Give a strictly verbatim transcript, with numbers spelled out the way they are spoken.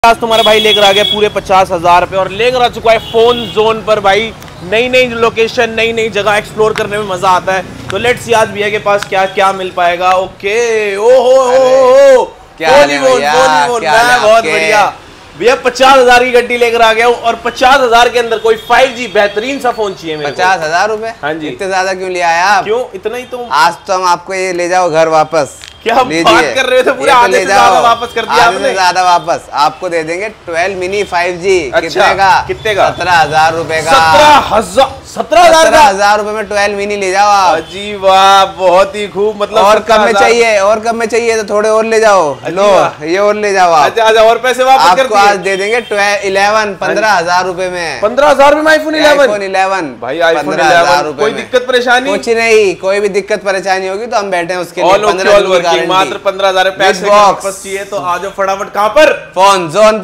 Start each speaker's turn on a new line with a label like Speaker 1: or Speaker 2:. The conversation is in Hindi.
Speaker 1: आज तुम्हारा भाई लेकर आ गया पूरे पचास हजार रुपए और लेकर आ चुका है फोन जोन पर भाई। नई नई लोकेशन, नई नई जगह एक्सप्लोर करने में मजा आता है। तो लेट्स सी आज भैया के पास क्या क्या मिल पाएगा। ओके, ओहो हो बहुत बढ़िया भैया, पचास हजार की गड्डी लेकर आ गया हूँ और पचास हजार के अंदर कोई फाइव जी बेहतरीन सा फोन चाहिए मेरे को।
Speaker 2: पचास हजार रूपए?
Speaker 1: हाँ जी।
Speaker 2: इतने ज्यादा क्यों ले आया आप?
Speaker 1: क्यों इतना ही? तो
Speaker 2: आज तो हम आपको ये ले जाओ घर वापस।
Speaker 1: क्या बात कर रहे थे, पूरे आधे से ज्यादा वापस कर दिया आपने।
Speaker 2: ज्यादा वापस आपको दे देंगे ट्वेल्व मिनी फाइव जी।
Speaker 1: अच्छा,
Speaker 2: कितने का?
Speaker 1: कितने का?
Speaker 2: सत्रह हजार रूपए का।
Speaker 1: सत्रह हजार सत्रह हजार
Speaker 2: सत्रह हजार रूपए में ट्वेल्व मिनी ले जाओ आप।
Speaker 1: जी वाह, बहुत ही खूब। मतलब
Speaker 2: और कम में चाहिए, और कम में चाहिए तो थोड़े और ले जाओ। लो ये और ले जाओ आप।
Speaker 1: अच्छा अच्छा, और पैसे वापस कर
Speaker 2: आपको आज दे देंगे इलेवन पंद्रह हजार रूपए में।
Speaker 1: पंद्रह हजार में आईफोन इलेवन?
Speaker 2: आईफोन इलेवन
Speaker 1: भाई, आईफोन इलेवन। कोई दिक्कत परेशानी?
Speaker 2: कुछ नहीं, कोई भी दिक्कत परेशानी होगी तो हम बैठे हैं उसके लिए।
Speaker 1: मात्र पंद्रह हजार पैसे वापस चाहिए तो आ जाओ फटाफट। कहाँ पर?
Speaker 2: Phone zone.